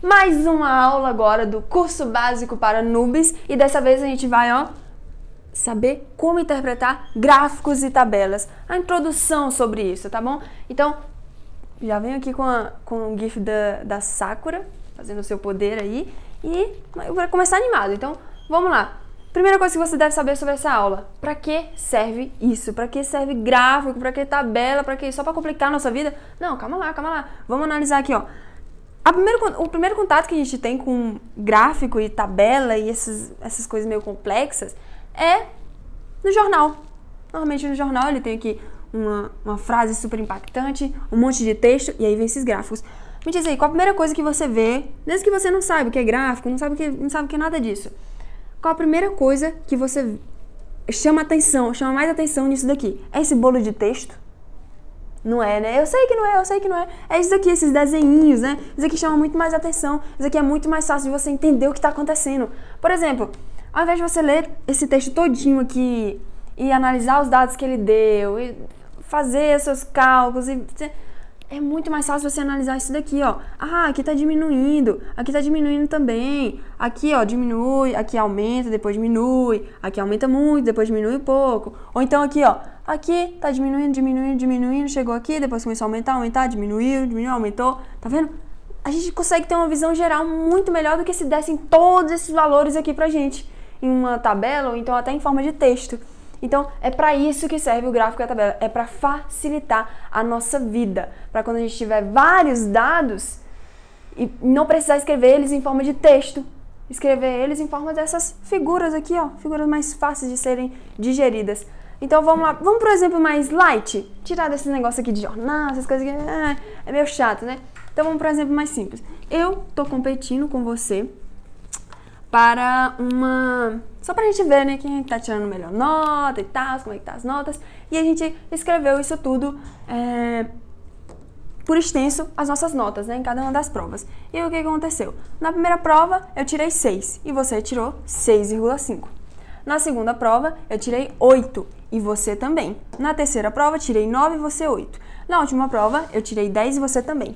Mais uma aula agora do curso básico para noobs e dessa vez a gente vai, saber como interpretar gráficos e tabelas. A introdução sobre isso, tá bom? Então, já venho aqui com o GIF da Sakura, fazendo o seu poder aí, e eu vou começar animado. Então, vamos lá. Primeira coisa que você deve saber sobre essa aula: para que serve isso? Para que serve gráfico? Para que tabela? Para que só para complicar a nossa vida? Não, calma lá. Vamos analisar aqui, o primeiro contato que a gente tem com gráfico e tabela e essas coisas meio complexas é no jornal. Normalmente no jornal ele tem aqui uma frase super impactante, um monte de texto e aí vem esses gráficos. Me diz aí, qual a primeira coisa que você vê, mesmo que você não saiba o que é gráfico, não sabe o que é nada disso? Qual a primeira coisa que você chama mais atenção nisso daqui? É esse bolo de texto? Não é, né? Eu sei que não é. É isso daqui, esses desenhinhos, né? Isso aqui chama muito mais atenção. Isso aqui é muito mais fácil de você entender o que está acontecendo. Por exemplo, ao invés de você ler esse texto todinho aqui e analisar os dados que ele deu, e fazer seus cálculos, é muito mais fácil você analisar isso daqui, aqui tá diminuindo também. Aqui, diminui, aqui aumenta, depois diminui. Aqui aumenta muito, depois diminui um pouco. Ou então aqui, aqui tá diminuindo, chegou aqui, depois começou a aumentar, diminuiu, aumentou. Tá vendo? A gente consegue ter uma visão geral muito melhor do que se dessem todos esses valores aqui pra gente em uma tabela ou então até em forma de texto. Então, é para isso que serve o gráfico e a tabela, é para facilitar a nossa vida, para quando a gente tiver vários dados e não precisar escrever eles em forma de texto, escrever eles em forma dessas figuras aqui, figuras mais fáceis de serem digeridas. Então, vamos lá, vamos para um exemplo mais light, tirar desse negócio aqui de jornal, essas coisas que é meio chato, né? Então, vamos para um exemplo mais simples. Eu tô competindo com você para só pra gente ver, né, quem tá tirando melhor nota e tal, como é que tá as notas. E a gente escreveu isso tudo por extenso, as nossas notas, né, em cada uma das provas. E o que aconteceu? Na primeira prova, eu tirei 6 e você tirou 6,5. Na segunda prova, eu tirei 8 e você também. Na terceira prova, tirei 9 e você 8. Na última prova, eu tirei 10 e você também.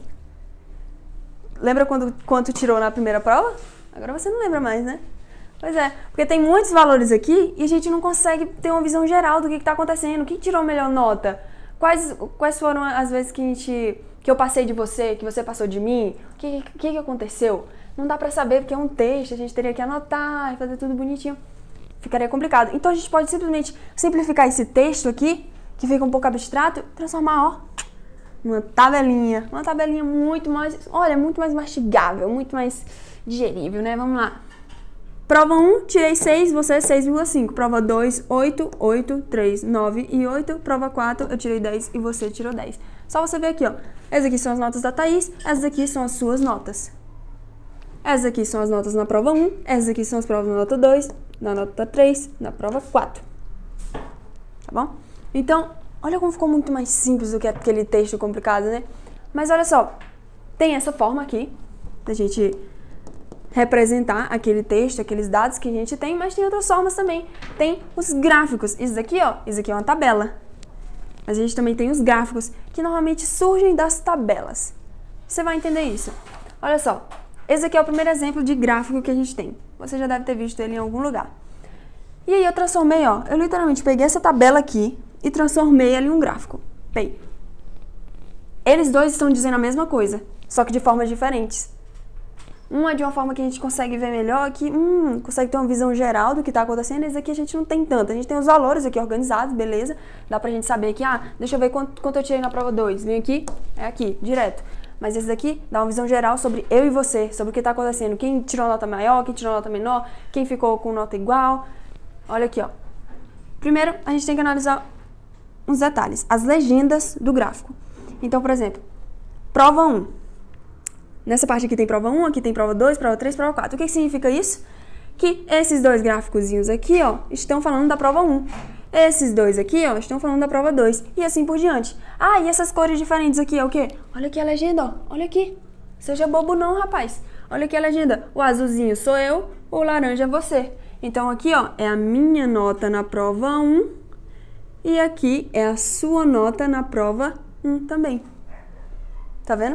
Lembra quanto tirou na primeira prova? Agora você não lembra mais, né? Pois é, porque tem muitos valores aqui e a gente não consegue ter uma visão geral do que está acontecendo. Quem tirou a melhor nota? Quais foram as vezes que eu passei de você, que você passou de mim? O que aconteceu? Não dá pra saber porque é um texto, a gente teria que anotar e fazer tudo bonitinho. Ficaria complicado. Então a gente pode simplesmente simplificar esse texto aqui, que fica um pouco abstrato, e transformar, numa tabelinha. Uma tabelinha muito mais mastigável, muito mais digerível, né? Vamos lá. Prova 1, tirei 6, você 6,5. Prova 2, 8, 8, 3, 9 e 8. Prova 4, eu tirei 10 e você tirou 10. Só você ver aqui, Essas aqui são as notas da Thaís, essas aqui são as suas notas. Essas aqui são as notas na prova 1, essas aqui são as provas na nota 2, na nota 3, na prova 4. Tá bom? Então, olha como ficou muito mais simples do que aquele texto complicado, né? Mas olha só, tem essa forma aqui da gente representar aquele texto, aqueles dados que a gente tem, mas tem outras formas também. Tem os gráficos. Isso aqui é uma tabela. Mas a gente também tem os gráficos, que normalmente surgem das tabelas. Você vai entender isso. Olha só, esse aqui é o primeiro exemplo de gráfico que a gente tem. Você já deve ter visto ele em algum lugar. E aí eu transformei, eu literalmente peguei essa tabela aqui e transformei ela em um gráfico. Bem, eles dois estão dizendo a mesma coisa, só que de formas diferentes. Um é de uma forma que a gente consegue ver melhor, que consegue ter uma visão geral do que está acontecendo. Esse aqui a gente não tem tanto. A gente tem os valores aqui organizados, beleza? Dá pra gente saber que, deixa eu ver quanto eu tirei na prova 2. Vem aqui, é aqui, direto. Mas esse daqui dá uma visão geral sobre eu e você, sobre o que está acontecendo. Quem tirou nota maior, quem tirou nota menor, quem ficou com nota igual. Olha aqui, Primeiro, a gente tem que analisar uns detalhes, as legendas do gráfico. Então, por exemplo, prova 1. Nessa parte aqui tem prova 1, aqui tem prova 2, prova 3, prova 4. O que significa isso? Que esses dois gráficozinhos aqui, estão falando da prova 1. Esses dois aqui, estão falando da prova 2. E assim por diante. E essas cores diferentes aqui é o quê? Olha aqui a legenda, Olha aqui. Seja bobo não, rapaz. Olha aqui a legenda. O azulzinho sou eu, o laranja é você. Então aqui, é a minha nota na prova 1. E aqui é a sua nota na prova 1 também. Tá vendo?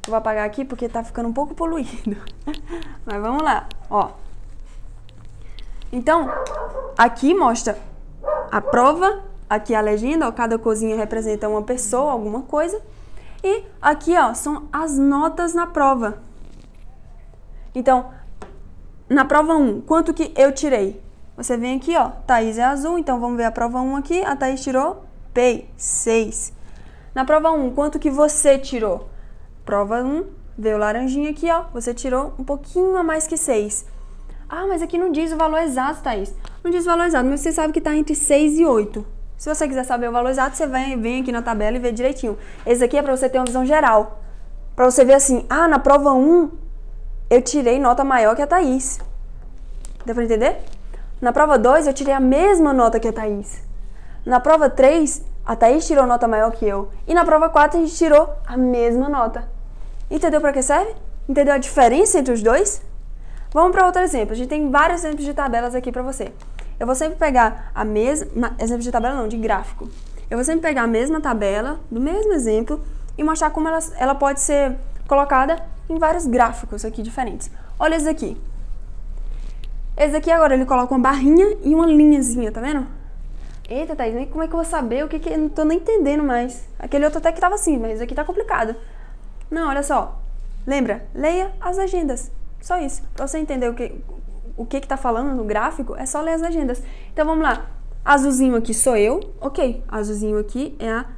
Eu vou apagar aqui porque tá ficando um pouco poluído. Mas vamos lá, ó. Então, aqui mostra a prova, aqui a legenda, ó, cada corzinha representa uma pessoa, alguma coisa. E aqui, ó, são as notas na prova. Então, na prova 1, quanto que eu tirei? Você vem aqui, ó, Thaís é azul, então vamos ver a prova 1 aqui. A Thaís tirou 6. Na prova 1, quanto que você tirou? Prova 1, veio laranjinha aqui, ó, você tirou um pouquinho a mais que 6. Ah, mas aqui não diz o valor exato, Thaís. Não diz o valor exato, mas você sabe que tá entre 6 e 8. Se você quiser saber o valor exato, você vem aqui na tabela e vê direitinho. Esse aqui é para você ter uma visão geral. Para você ver assim, ah, na prova 1, eu tirei nota maior que a Thaís. Deu pra entender? Na prova 2, eu tirei a mesma nota que a Thaís. Na prova 3, a Thaís tirou nota maior que eu. E na prova 4, a gente tirou a mesma nota. Entendeu para que serve? Entendeu a diferença entre os dois? Vamos para outro exemplo. A gente tem vários exemplos de tabelas aqui para você. Eu vou sempre pegar a mesma... Exemplo de tabela não, de gráfico. Eu vou sempre pegar a mesma tabela, do mesmo exemplo, e mostrar como ela pode ser colocada em vários gráficos aqui diferentes. Olha esse aqui. Esse aqui agora ele coloca uma barrinha e uma linhazinha, tá vendo? Eita, Thaís, como é que eu vou saber o que eu não tô nem entendendo mais. Aquele outro até que tava assim, mas esse aqui tá complicado. Não, olha só. Lembra? Leia as legendas. Só isso. Pra você entender o que tá falando no gráfico, é só ler as legendas. Então vamos lá. Azulzinho aqui sou eu. Ok. Azulzinho aqui é a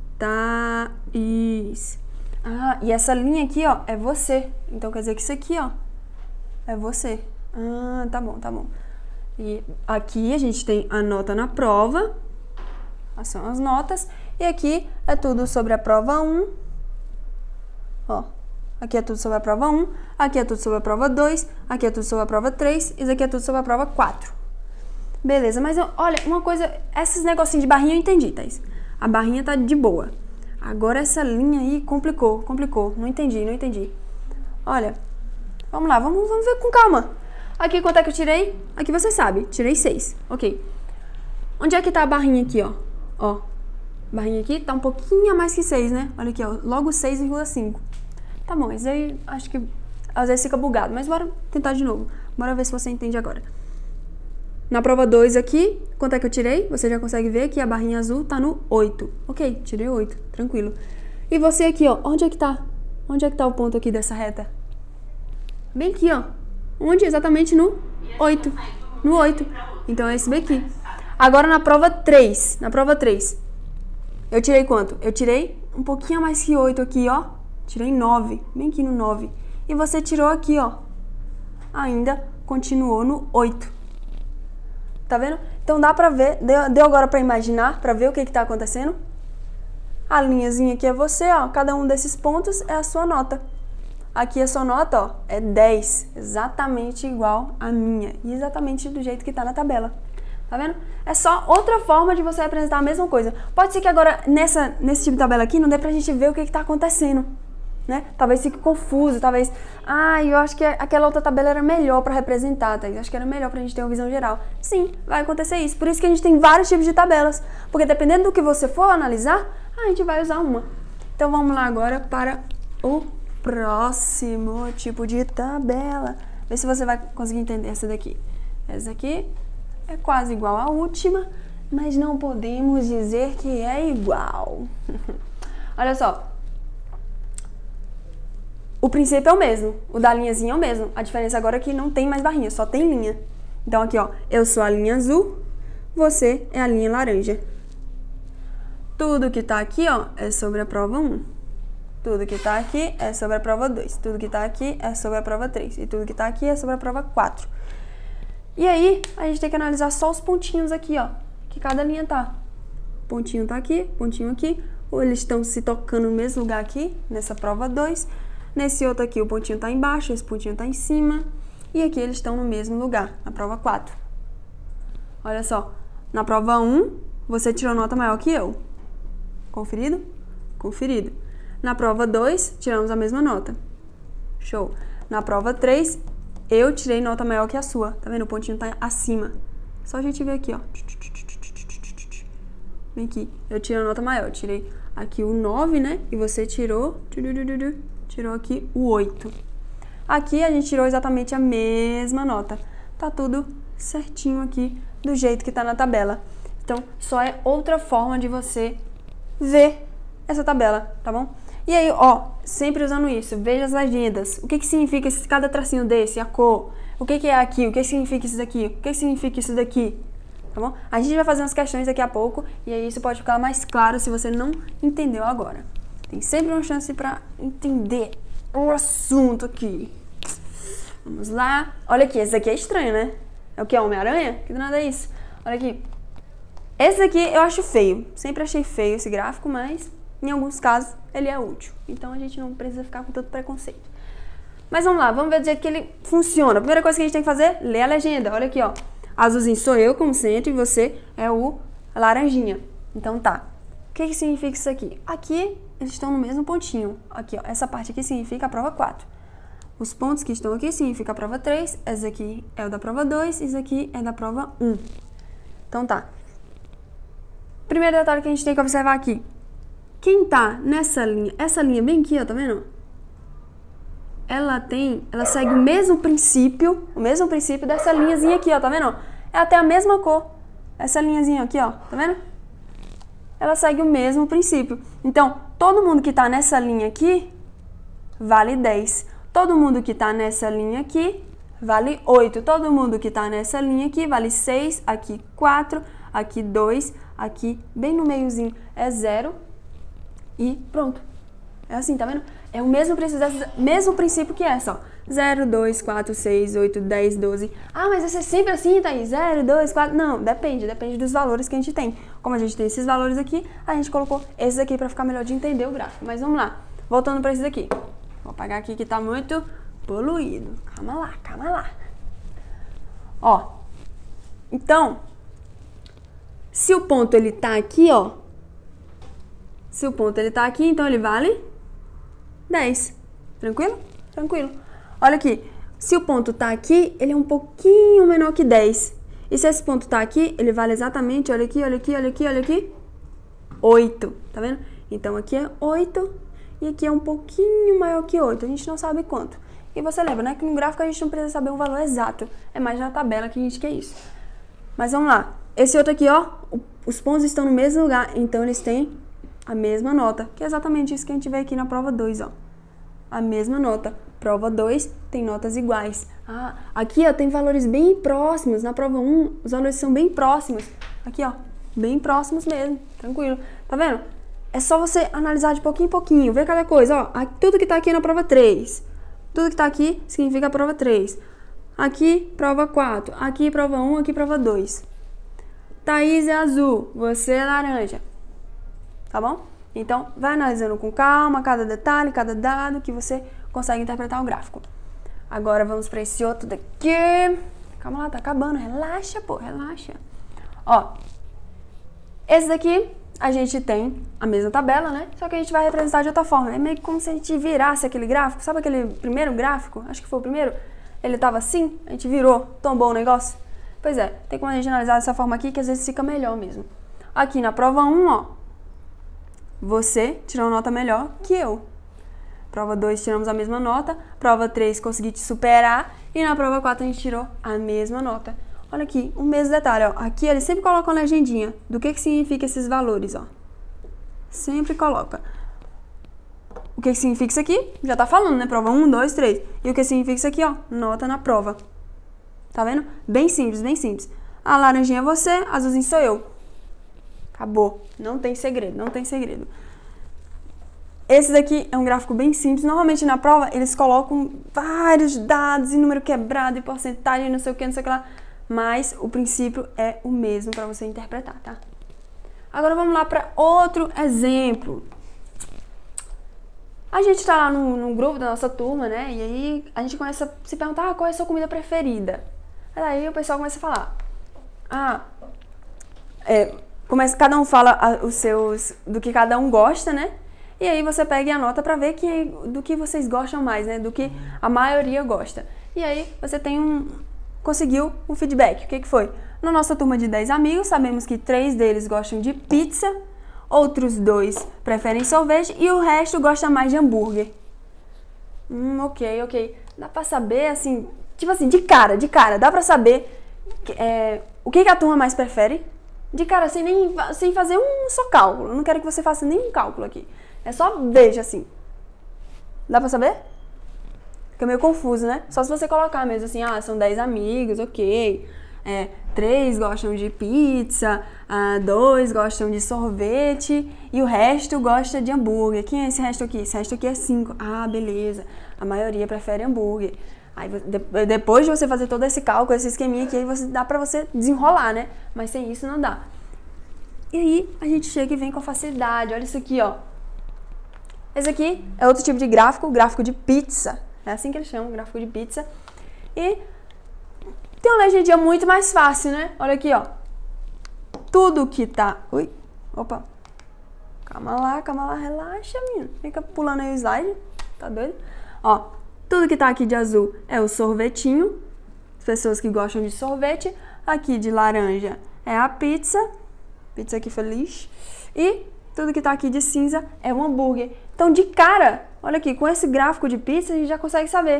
Thaís. Ah, e essa linha aqui, ó, é você. Então quer dizer que isso aqui, ó, é você. Ah, tá bom, tá bom. E aqui a gente tem a nota na prova. São as notas. E aqui é tudo sobre a prova 1. Ó. Aqui é tudo sobre a prova 1, aqui é tudo sobre a prova 2, aqui é tudo sobre a prova 3, isso aqui é tudo sobre a prova 4. Beleza, mas olha, uma coisa, esses negocinhos de barrinha eu entendi, Thaís. A barrinha tá de boa. Agora essa linha aí complicou. Não entendi. Olha, vamos lá, vamos ver com calma. Aqui quanto é que eu tirei? Aqui você sabe, tirei 6, ok. Onde é que tá a barrinha aqui, ó? Ó, barrinha aqui tá um pouquinho a mais que 6, né? Olha aqui, ó, logo 6,5. Tá bom, isso aí acho que às vezes fica bugado, mas bora tentar de novo. Bora ver se você entende agora. Na prova 2 aqui, quanto é que eu tirei? Você já consegue ver que a barrinha azul tá no 8. Ok, tirei 8, tranquilo. E você aqui, ó, onde é que tá? Onde é que tá o ponto aqui dessa reta? Bem aqui, ó. Onde? Exatamente no 8. No 8. Então é esse daqui. Agora na prova 3. Na prova 3. Eu tirei quanto? Eu tirei um pouquinho a mais que 8 aqui, ó. Tirei 9, bem aqui no 9. E você tirou aqui, ó. Ainda continuou no 8. Tá vendo? Então dá pra ver, deu agora pra imaginar, pra ver o que tá acontecendo? A linhazinha aqui é você, ó. Cada um desses pontos é a sua nota. Aqui a sua nota, ó, é 10. Exatamente igual a minha. E exatamente do jeito que tá na tabela. Tá vendo? É só outra forma de você apresentar a mesma coisa. Pode ser que agora, nesse tipo de tabela aqui, não dê pra gente ver o que tá acontecendo. Né? Talvez fique confuso, talvez... Ah, eu acho que aquela outra tabela era melhor para representar, tá? Eu acho que era melhor pra gente ter uma visão geral. Sim, vai acontecer isso. Por isso que a gente tem vários tipos de tabelas. Porque dependendo do que você for analisar, a gente vai usar uma. Então vamos lá agora para o próximo tipo de tabela. Vê se você vai conseguir entender essa daqui. Essa aqui é quase igual à última, mas não podemos dizer que é igual. Olha só. O princípio é o mesmo, o da linhazinha é o mesmo. A diferença agora é que não tem mais barrinha, só tem linha. Então aqui, ó, eu sou a linha azul, você é a linha laranja. Tudo que tá aqui, ó, é sobre a prova 1. Tudo que tá aqui é sobre a prova 2. Tudo que tá aqui é sobre a prova 3. E tudo que tá aqui é sobre a prova 4. E aí, a gente tem que analisar só os pontinhos aqui, ó, que cada linha tá. Pontinho tá aqui, pontinho aqui. Ou eles estão se tocando no mesmo lugar aqui, nessa prova 2. Nesse outro aqui o pontinho tá embaixo, esse pontinho tá em cima. E aqui eles estão no mesmo lugar, na prova 4. Olha só, na prova 1, você tirou nota maior que eu. Conferido? Conferido. Na prova 2, tiramos a mesma nota. Show. Na prova 3, eu tirei nota maior que a sua. Tá vendo? O pontinho tá acima. Só a gente ver aqui, ó. Vem aqui. Eu tirei a nota maior. Eu tirei aqui o 9, né? E você tirou tirou aqui o 8. Aqui a gente tirou exatamente a mesma nota. Tá tudo certinho aqui, do jeito que tá na tabela. Então, só é outra forma de você ver essa tabela, tá bom? E aí, ó, sempre usando isso, veja as legendas. O que que significa cada tracinho desse, a cor? O que que é aqui? O que significa isso daqui? O que significa isso daqui? Tá bom? A gente vai fazer umas questões daqui a pouco e aí isso pode ficar mais claro se você não entendeu agora. Tem sempre uma chance pra entender o assunto aqui. Vamos lá. Olha aqui, esse aqui é estranho, né? É o que? Homem-Aranha? Que nada é isso? Olha aqui. Esse aqui eu acho feio. Sempre achei feio esse gráfico, mas em alguns casos ele é útil. Então a gente não precisa ficar com tanto preconceito. Mas vamos lá, vamos ver do jeito que ele funciona. A primeira coisa que a gente tem que fazer, ler a legenda. Olha aqui, ó. Azulzinho sou eu, como sempre, e você é o laranjinha. Então tá. O que que significa isso aqui? Aqui eles estão no mesmo pontinho. Aqui, ó. Essa parte aqui significa a prova 4. Os pontos que estão aqui significa a prova 3. Esse aqui é o da prova 2. Isso aqui é da prova 1. Então tá. Primeiro detalhe que a gente tem que observar aqui. Quem tá nessa linha, essa linha bem aqui, ó, tá vendo? Ela segue o mesmo princípio dessa linhazinha aqui, ó, tá vendo? É até a mesma cor. Essa linhazinha aqui, ó, tá vendo? Ela segue o mesmo princípio. Então, todo mundo que tá nessa linha aqui vale 10. Todo mundo que tá nessa linha aqui vale 8. Todo mundo que tá nessa linha aqui vale 6, aqui 4, aqui 2, aqui bem no meiozinho é 0 e pronto. É assim, tá vendo? É o mesmo princípio que essa, ó. 0, 2, 4, 6, 8, 10, 12. Ah, mas vai ser sempre assim, Thaís? 0, 2, 4... Não, depende dos valores que a gente tem. Como a gente tem esses valores aqui, a gente colocou esses aqui pra ficar melhor de entender o gráfico. Mas vamos lá, voltando pra esses aqui. Vou apagar aqui que tá muito poluído. Calma lá, calma lá. Ó, então, se o ponto ele tá aqui, ó. Se o ponto ele tá aqui, então ele vale 10. Tranquilo? Tranquilo. Olha aqui. Se o ponto tá aqui, ele é um pouquinho menor que 10. E se esse ponto tá aqui, ele vale exatamente, olha aqui, olha aqui, olha aqui, olha aqui, 8. Tá vendo? Então aqui é 8 e aqui é um pouquinho maior que 8. A gente não sabe quanto. E você lembra, né? Que no gráfico a gente não precisa saber o valor exato. É mais na tabela que a gente quer isso. Mas vamos lá. Esse outro aqui, ó, os pontos estão no mesmo lugar, então eles têm a mesma nota, que é exatamente isso que a gente vê aqui na prova 2, ó. A mesma nota. Prova 2 tem notas iguais. Ah, aqui, ó, tem valores bem próximos. Na prova 1, os valores são bem próximos. Aqui, ó, bem próximos mesmo. Tranquilo. Tá vendo? É só você analisar de pouquinho em pouquinho, ver cada coisa, ó. Tudo que tá aqui é na prova 3. Tudo que tá aqui significa a prova 3. Aqui, prova 4. Aqui, prova 1. Aqui, prova 2. Thaís é azul, você é laranja. Tá bom? Então, vai analisando com calma cada detalhe, cada dado, que você consegue interpretar o gráfico. Agora, vamos para esse outro daqui. Calma lá, tá acabando. Relaxa, pô, relaxa. Ó, esse daqui, a gente tem a mesma tabela, né? Só que a gente vai representar de outra forma. É meio que como se a gente virasse aquele gráfico. Sabe aquele primeiro gráfico? Acho que foi o primeiro. Ele tava assim, a gente virou, tombou o negócio. Pois é, tem como a gente analisar dessa forma aqui, que às vezes fica melhor mesmo. Aqui na prova 1, ó, você tirou nota melhor que eu. Prova 2 tiramos a mesma nota, prova 3 consegui te superar e na prova 4 a gente tirou a mesma nota. Olha aqui, o mesmo detalhe, ó. Aqui eles sempre colocam a legendinha do que significa esses valores, ó. Sempre coloca. O que significa isso aqui? Já tá falando, né? Prova 1, 2, 3. E o que significa isso aqui, ó? Nota na prova. Tá vendo? Bem simples, bem simples. A laranjinha é você, a azulzinho sou eu. Acabou. Não tem segredo, não tem segredo. Esse daqui é um gráfico bem simples. Normalmente na prova eles colocam vários dados e número quebrado e porcentagem, não sei o que, não sei o que lá. Mas o princípio é o mesmo para você interpretar, tá? Agora vamos lá para outro exemplo. A gente tá lá no grupo da nossa turma, né? E aí a gente começa a se perguntar qual é a sua comida preferida. Aí o pessoal começa a falar. Cada um fala do que cada um gosta, né? E aí você pega e anota pra ver do que vocês gostam mais, né? Do que a maioria gosta. E aí você conseguiu um feedback. O que foi? Na nossa turma de 10 amigos, sabemos que 3 deles gostam de pizza, outros 2 preferem sorvete e o resto gosta mais de hambúrguer. Ok. Dá pra saber, assim, tipo assim, de cara, dá pra saber o que a turma mais prefere. De cara, sem fazer um só cálculo. Eu não quero que você faça nenhum cálculo aqui. É só veja, assim. Dá pra saber? Fica meio confuso, né? Só se você colocar mesmo assim, são 10 amigos, ok. 3 gostam de pizza, 2 gostam de sorvete e o resto gosta de hambúrguer. Quem é esse resto aqui? Esse resto aqui é 5. Beleza. A maioria prefere hambúrguer. Aí depois de você fazer todo esse cálculo, esse esqueminha aqui, aí dá pra você desenrolar, né? Mas sem isso não dá. E aí a gente chega e vem com facilidade. Olha isso aqui, ó. Esse aqui é outro tipo de gráfico, gráfico de pizza. É assim que eles chamam, gráfico de pizza. E tem uma legendinha muito mais fácil, né? Olha aqui, ó. Tudo que tá... Ui, opa. Calma lá, relaxa, menino. Fica pulando aí o slide. Tá doido? Ó, tudo que tá aqui de azul é o sorvetinho. As pessoas que gostam de sorvete. Aqui de laranja é a pizza. Pizza aqui feliz. E tudo que tá aqui de cinza é o hambúrguer. Então, de cara, olha aqui, com esse gráfico de pizza, a gente já consegue saber.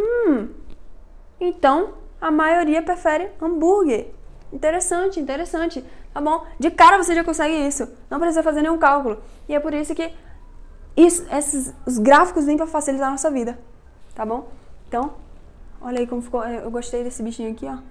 Então, a maioria prefere hambúrguer. Interessante. Tá bom? De cara você já consegue isso. Não precisa fazer nenhum cálculo. E é por isso que os gráficos vêm para facilitar a nossa vida. Tá bom? Então, olha aí como ficou. Eu gostei desse bichinho aqui, ó.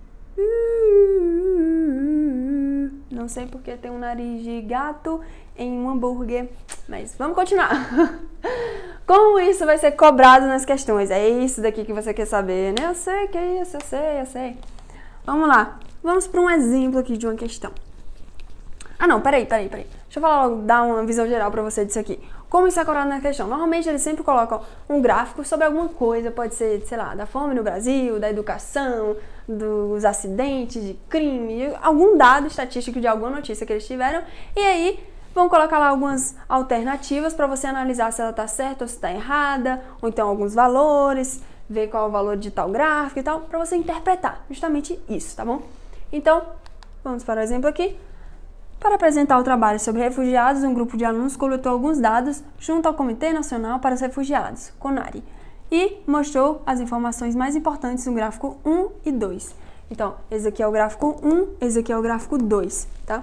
Não sei porque tem um nariz de gato em um hambúrguer. Mas vamos continuar. Como isso vai ser cobrado nas questões? É isso daqui que você quer saber, né? Eu sei que é isso, eu sei. Vamos lá. Vamos para um exemplo aqui de uma questão. Não, peraí. Deixa eu falar logo, dar uma visão geral para você disso aqui. Como isso é cobrado na questão? Normalmente eles sempre colocam um gráfico sobre alguma coisa, pode ser, sei lá, da fome no Brasil, da educação, dos acidentes, de crime, algum dado estatístico de alguma notícia que eles tiveram, e aí vão colocar lá algumas alternativas para você analisar se ela está certa ou se está errada, ou então alguns valores, ver qual é o valor de tal gráfico e tal, para você interpretar justamente isso, tá bom? Então, vamos para o exemplo aqui. Para apresentar o trabalho sobre refugiados, um grupo de alunos coletou alguns dados junto ao Comitê Nacional para os Refugiados, CONARE, e mostrou as informações mais importantes no gráfico 1 e 2. Então, esse aqui é o gráfico 1, esse aqui é o gráfico 2, tá?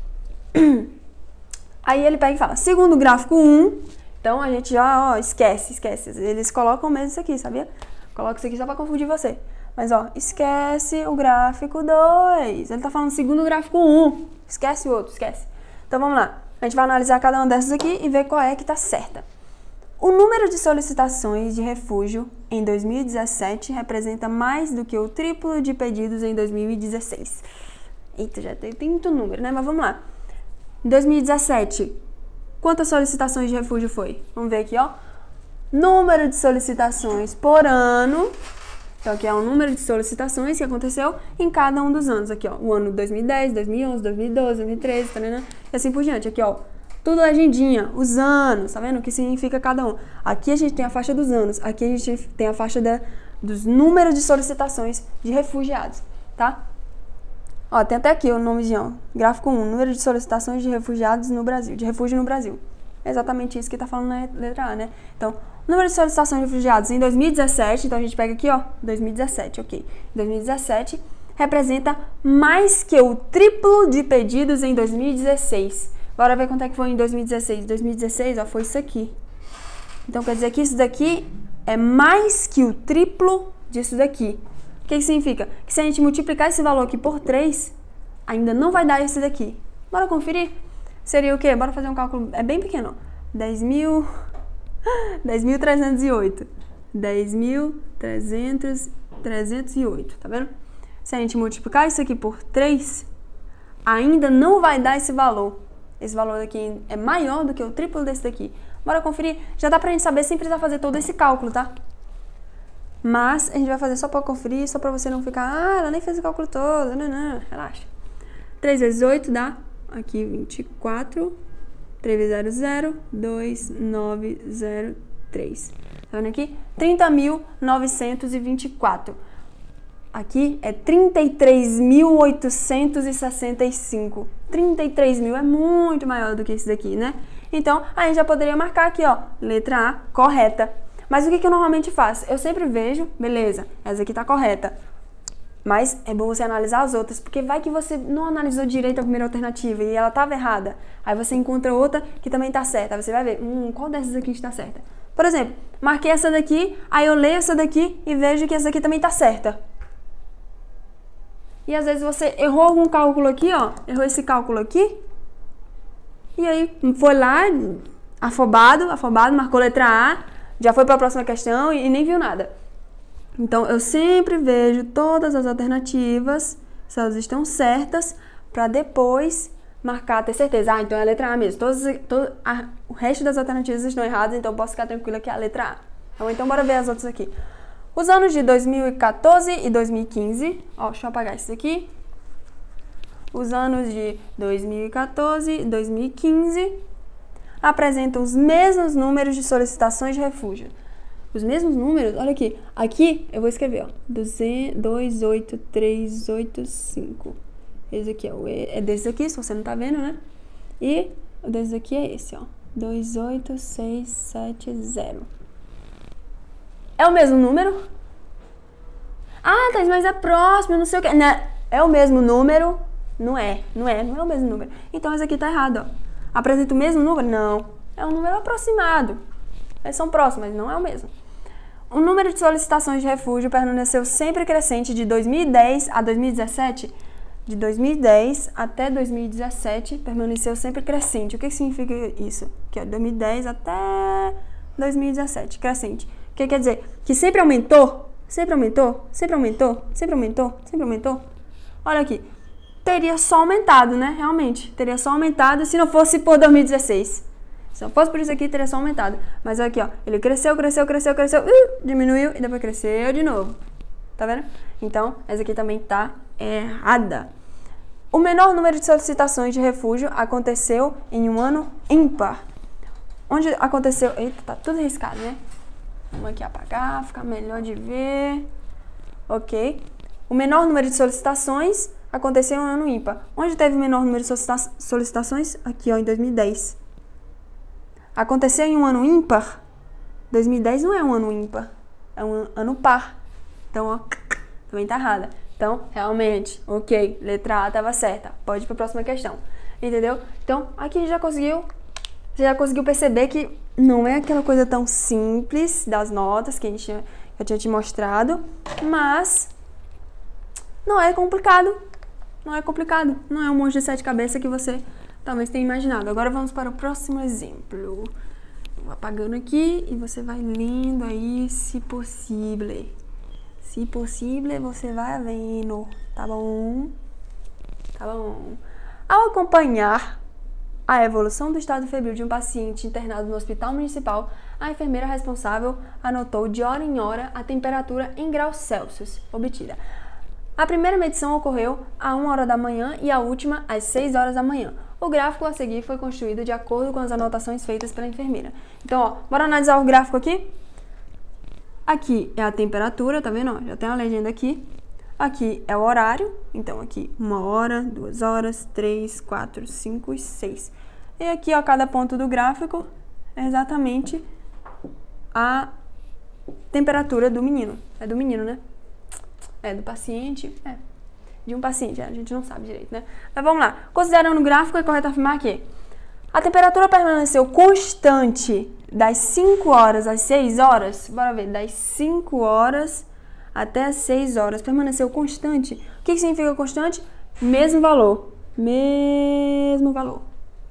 Aí ele pega e fala, segundo o gráfico 1, então a gente já, esquece. Eles colocam mesmo isso aqui, sabia? Coloca isso aqui só para confundir você. Mas, esquece o gráfico 2. Ele tá falando segundo o gráfico 1. Esquece o outro, esquece. Então, vamos lá. A gente vai analisar cada uma dessas aqui e ver qual é que tá certa. O número de solicitações de refúgio em 2017 representa mais do que o triplo de pedidos em 2016. Eita, já tem muito número, né? Mas vamos lá. Em 2017, quantas solicitações de refúgio foi? Vamos ver aqui, ó. Número de solicitações por ano. Então, aqui é o número de solicitações que aconteceu em cada um dos anos. Aqui, ó, o ano 2010, 2011, 2012, 2013, e assim por diante. Aqui, ó, tudo legendinha, os anos, tá vendo o que significa cada um? Aqui a gente tem a faixa dos anos, aqui a gente tem a faixa dos números de solicitações de refugiados, tá? Ó, tem até aqui o nomezinho, ó, gráfico 1, número de solicitações de refugiados no Brasil, de refúgio no Brasil. É exatamente isso que tá falando na letra A, né? Então, número de solicitações de refugiados em 2017, então a gente pega aqui, ó, 2017, ok. 2017 representa mais que o triplo de pedidos em 2016. Bora ver quanto é que foi em 2016. 2016, ó, foi isso aqui. Então, quer dizer que isso daqui é mais que o triplo disso daqui. O que significa? Que se a gente multiplicar esse valor aqui por 3, ainda não vai dar esse daqui. Bora conferir? Seria o quê? Bora fazer um cálculo, é bem pequeno, ó. 10.308. 10.308, tá vendo? Se a gente multiplicar isso aqui por 3, ainda não vai dar esse valor. Esse valor aqui é maior do que o triplo desse daqui. Bora conferir? Já dá pra gente saber sem precisar fazer todo esse cálculo, tá? Mas a gente vai fazer só pra conferir, só pra você não ficar, ela nem fez o cálculo todo, não, relaxa. 3 vezes 8 dá aqui 24, 3 vezes 0, 2903. Tá vendo aqui? 30.924. Aqui é 33.865. 33 mil é muito maior do que esse daqui, né? Então, a gente já poderia marcar aqui, ó, letra A correta. Mas o que eu normalmente faço? Eu sempre vejo, beleza, essa aqui tá correta. Mas é bom você analisar as outras, porque vai que você não analisou direito a primeira alternativa e ela estava errada. Aí você encontra outra que também está certa. Aí você vai ver, qual dessas aqui está certa? Por exemplo, marquei essa daqui, aí eu leio essa daqui e vejo que essa aqui também está certa. E às vezes você errou algum cálculo aqui, ó, errou esse cálculo aqui, e aí foi lá, afobado, marcou letra A, já foi para a próxima questão e nem viu nada. Então, eu sempre vejo todas as alternativas, se elas estão certas, para depois marcar, ter certeza. Ah, então é a letra A mesmo. O resto das alternativas estão erradas, então eu posso ficar tranquila que é a letra A. Então, bora ver as outras aqui. Os anos de 2014 e 2015, ó, deixa eu apagar isso aqui. Os anos de 2014 e 2015 apresentam os mesmos números de solicitações de refúgio. Os mesmos números, olha aqui. Aqui eu vou escrever, ó. 28385. Esse aqui é desse aqui, se você não tá vendo, né? E o desse aqui é esse, ó. 28670. É o mesmo número? Ah, Thais, mas é próximo, não sei o que. Não, é o mesmo número? Não é o mesmo número. Então esse aqui tá errado, ó. Apresenta o mesmo número? Não. É um número aproximado. Eles são próximos, mas não é o mesmo. O número de solicitações de refúgio permaneceu sempre crescente de 2010 a 2017. De 2010 até 2017, permaneceu sempre crescente. O que significa isso? Que é 2010 até 2017, crescente. O que quer dizer? Que sempre aumentou, sempre aumentou, sempre aumentou, sempre aumentou, sempre aumentou. Olha aqui. Teria só aumentado, né? Realmente. Teria só aumentado se não fosse por 2016. Se não fosse por isso aqui, teria só aumentado. Mas olha aqui, ó. Ele cresceu, diminuiu e depois cresceu de novo. Tá vendo? Então, essa aqui também tá errada. O menor número de solicitações de refúgio aconteceu em um ano ímpar. Onde aconteceu... Eita, tá tudo riscado, né? Vamos aqui apagar, ficar melhor de ver. Ok. O menor número de solicitações aconteceu em um ano ímpar. Onde teve o menor número de solicitações? Aqui, ó, em 2010. Aconteceu em um ano ímpar? 2010 não é um ano ímpar, é um ano par. Então, ó, também tá errada. Então, realmente, ok, letra A estava certa. Pode ir para a próxima questão. Entendeu? Então, aqui você já conseguiu perceber que não é aquela coisa tão simples das notas que eu tinha te mostrado, mas não é complicado. Não é complicado. Não é um monte de sete cabeças que você talvez tenha imaginado. Agora vamos para o próximo exemplo. Vou apagando aqui e você vai lendo aí, se possível. Se possível, você vai vendo. Tá bom? Tá bom. Ao acompanhar a evolução do estado febril de um paciente internado no hospital municipal, a enfermeira responsável anotou de hora em hora a temperatura em graus Celsius obtida. A primeira medição ocorreu às 1 hora da manhã e a última às 6 horas da manhã. O gráfico a seguir foi construído de acordo com as anotações feitas pela enfermeira. Então, ó, bora analisar o gráfico aqui? Aqui é a temperatura, tá vendo? Ó, já tem uma legenda aqui. Aqui é o horário. Então, aqui 1 hora, 2 horas, 3, 4, 5 e 6. E aqui, ó, cada ponto do gráfico é exatamente a temperatura do menino. É do menino, né? É do paciente. É. De um paciente, a gente não sabe direito, né? Mas vamos lá. Considerando o gráfico, é correto afirmar que a temperatura permaneceu constante das 5 horas às 6 horas. Bora ver, das 5 horas até as 6 horas. Permaneceu constante. O que significa constante? Mesmo valor. Mesmo valor.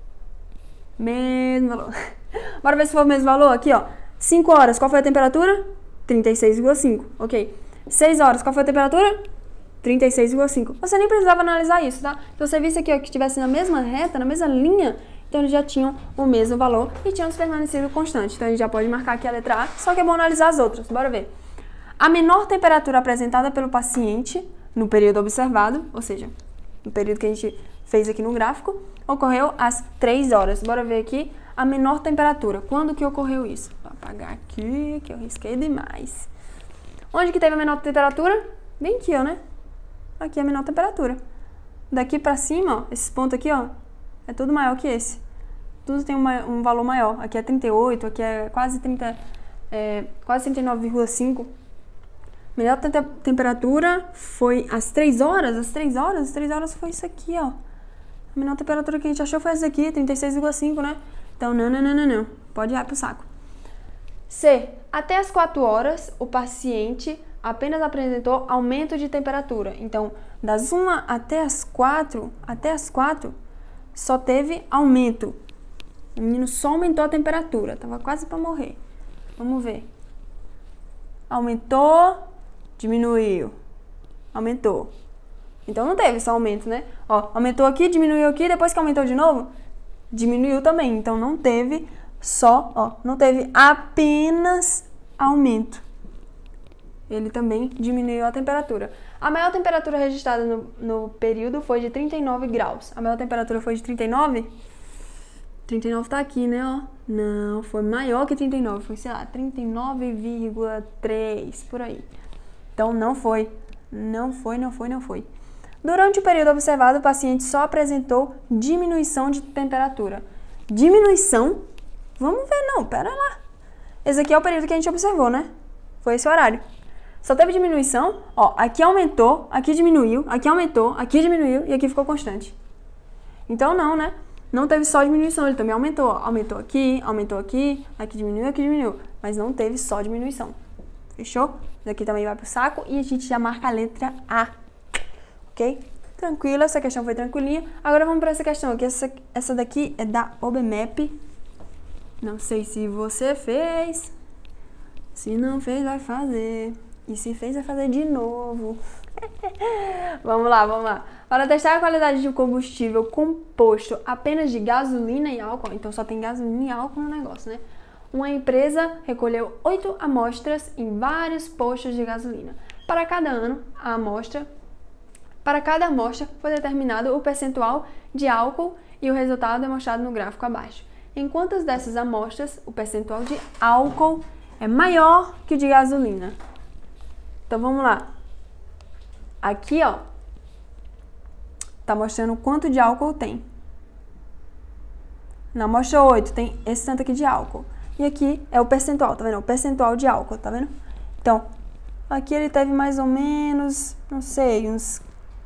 Mesmo valor. Bora ver se for o mesmo valor. Aqui, ó. 5 horas, qual foi a temperatura? 36,5. Ok. 6 horas, qual foi a temperatura? 36,5. Você nem precisava analisar isso, tá? Se você visse aqui, ó, que estivesse na mesma reta, na mesma linha, então eles já tinham o mesmo valor e tinham permanecido constante. Então a gente já pode marcar aqui a letra A, só que é bom analisar as outras. Bora ver. A menor temperatura apresentada pelo paciente no período observado, ou seja, no período que a gente fez aqui no gráfico, ocorreu às 3 horas. Bora ver aqui a menor temperatura. Quando que ocorreu isso? Vou apagar aqui, que eu risquei demais. Onde que teve a menor temperatura? Bem aqui, ó, né? Aqui é a menor temperatura. Daqui pra cima, ó, esses pontos aqui, ó, é tudo maior que esse. Tudo tem um valor maior. Aqui é 38, aqui é quase quase 39,5. Melhor temperatura foi às 3 horas. Às 3 horas foi isso aqui, ó. A menor temperatura que a gente achou foi essa aqui, 36,5, né? Então, não. Pode ir pro saco. C. Até as 4 horas, o paciente apenas apresentou aumento de temperatura. Então, das 1 até as 4, só teve aumento. O menino só aumentou a temperatura. Tava quase para morrer. Vamos ver. Aumentou, diminuiu. Aumentou. Então não teve só aumento, né? Ó, aumentou aqui, diminuiu aqui, depois que aumentou de novo, diminuiu também. Então não teve só, ó, não teve apenas aumento. Ele também diminuiu a temperatura. A maior temperatura registrada no período foi de 39 graus. A maior temperatura foi de 39? 39 tá aqui, né, ó. Não, foi maior que 39. Foi, sei lá, 39,3, por aí. Então, não foi. Não foi. Durante o período observado, o paciente só apresentou diminuição de temperatura. Diminuição? Vamos ver, não, pera lá. Esse aqui é o período que a gente observou, né? Foi esse horário. Só teve diminuição, ó, aqui aumentou, aqui diminuiu, aqui aumentou, aqui diminuiu e aqui ficou constante. Então não, né? Não teve só diminuição, ele também aumentou, ó. Aumentou aqui, aqui diminuiu, mas não teve só diminuição. Fechou? Isso aqui também vai pro saco e a gente já marca a letra A. Ok? Tranquilo, essa questão foi tranquilinha. Agora vamos para essa questão aqui. Essa daqui é da OBMEP. Não sei se você fez. Se não fez, vai fazer. E se fez, vai fazer de novo. Vamos lá. Para testar a qualidade de um combustível composto apenas de gasolina e álcool, então só tem gasolina e álcool no negócio, né? Uma empresa recolheu 8 amostras em vários postos de gasolina. Para cada amostra foi determinado o percentual de álcool e o resultado é mostrado no gráfico abaixo. Em quantas dessas amostras o percentual de álcool é maior que o de gasolina? Então vamos lá. Aqui, ó, tá mostrando quanto de álcool tem. Na amostra 8 tem esse tanto aqui de álcool. E aqui é o percentual, tá vendo? O percentual de álcool, tá vendo? Então, aqui ele teve mais ou menos, não sei, uns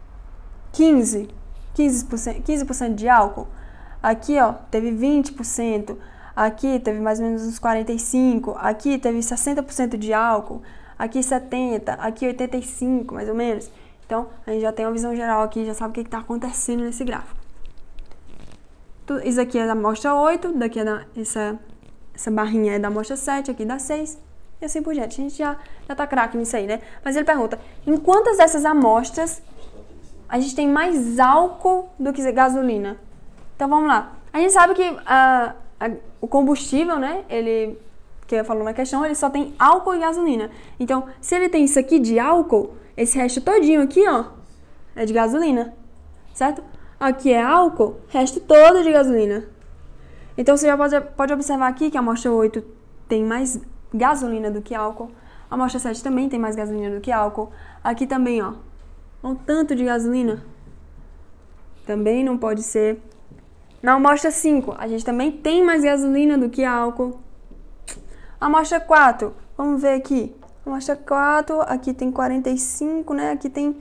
15% de álcool. Aqui, ó, teve 20%. Aqui teve mais ou menos uns 45%. Aqui teve 60% de álcool. Aqui 70%. Aqui 85%, mais ou menos. Então, a gente já tem uma visão geral aqui, já sabe o que está acontecendo nesse gráfico. Isso aqui é da amostra 8, daqui é essa barrinha é da amostra 7, aqui da 6, e assim por diante. A gente já tá craque nisso aí, né? Mas ele pergunta, em quantas dessas amostras a gente tem mais álcool do que gasolina? Então, vamos lá. A gente sabe que o combustível, né, ele, que eu falo na questão, ele só tem álcool e gasolina. Então, se ele tem isso aqui de álcool, esse resto todinho aqui, ó, é de gasolina, certo? Aqui é álcool, resto todo de gasolina. Então, você já pode observar aqui que a amostra 8 tem mais gasolina do que álcool. A amostra 7 também tem mais gasolina do que álcool. Aqui também, ó, um tanto de gasolina. Também não pode ser. Na amostra 5, a gente também tem mais gasolina do que álcool. A amostra 4, vamos ver aqui. A amostra 4, aqui tem 45, né? Aqui tem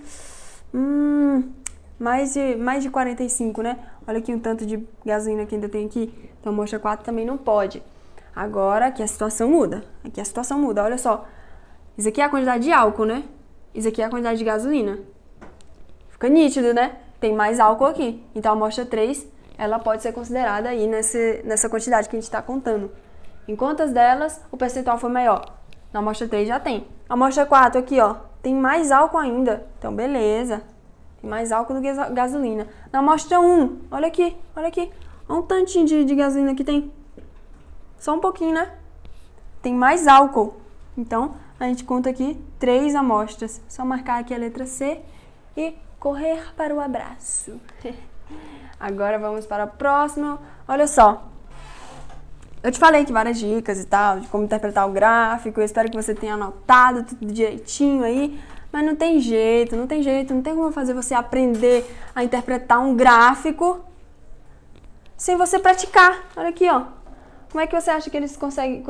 mais de 45, né? Olha aqui um tanto de gasolina que ainda tem aqui. Então, a amostra 4 também não pode. Agora, aqui a situação muda. Olha só. Isso aqui é a quantidade de álcool, né? Isso aqui é a quantidade de gasolina. Fica nítido, né? Tem mais álcool aqui. Então, a amostra 3, ela pode ser considerada aí nessa quantidade que a gente está contando. Em quantas delas o percentual foi maior? Na amostra 3 já tem. A amostra 4 aqui, ó, tem mais álcool ainda. Então, beleza. Tem mais álcool do que gasolina. Na amostra 1, olha aqui. Olha um tantinho de gasolina que tem. Só um pouquinho, né? Tem mais álcool. Então, a gente conta aqui 3 amostras. Só marcar aqui a letra C e correr para o abraço. Agora vamos para o próximo. Olha só. Eu te falei aqui várias dicas e tal, de como interpretar o gráfico. Eu espero que você tenha anotado tudo direitinho aí. Mas não tem jeito. Não tem como fazer você aprender a interpretar um gráfico sem você praticar. Olha aqui, ó. Como é que você acha que eles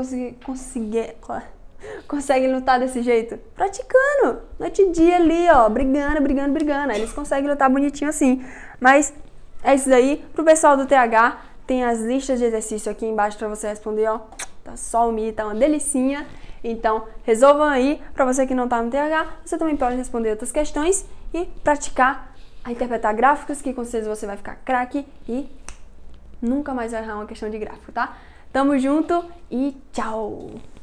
conseguem lutar desse jeito? Praticando, noite e dia ali, ó, brigando. Aí eles conseguem lutar bonitinho assim. Mas é isso daí. Pro pessoal do TH, tem as listas de exercício aqui embaixo pra você responder, ó. Tá só o Mi, tá uma delicinha. Então, resolvam aí. Pra você que não tá no TH, você também pode responder outras questões e praticar a interpretar gráficos, que com certeza você vai ficar craque e nunca mais vai errar uma questão de gráfico, tá? Tamo junto e tchau!